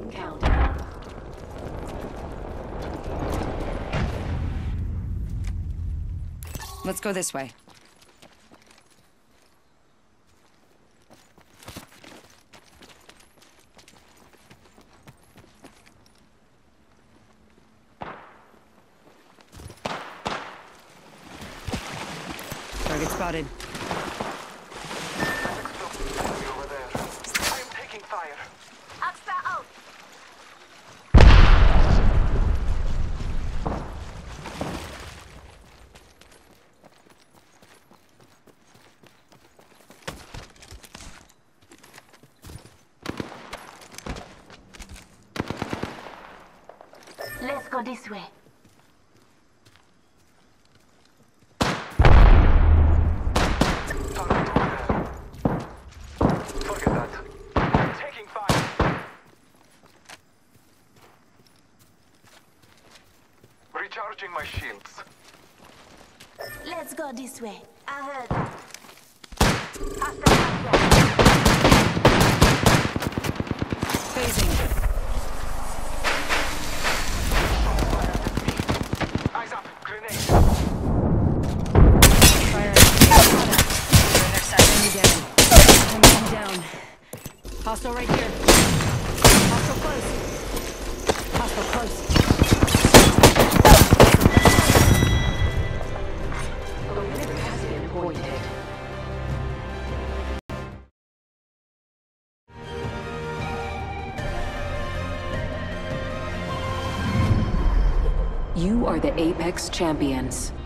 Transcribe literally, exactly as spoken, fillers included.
Countdown. Let's go this way. Target spotted. Over there. I am taking fire. Extra out. Let's go this way. Forget that. I'm taking fire. Recharging my shields. Let's go this way. Ahead. Phasing. Eyes up. Grenade. Fire. Enemy down. Enemy down. Hostile right here. Hostile close. Hostile close. You are the Apex Champions.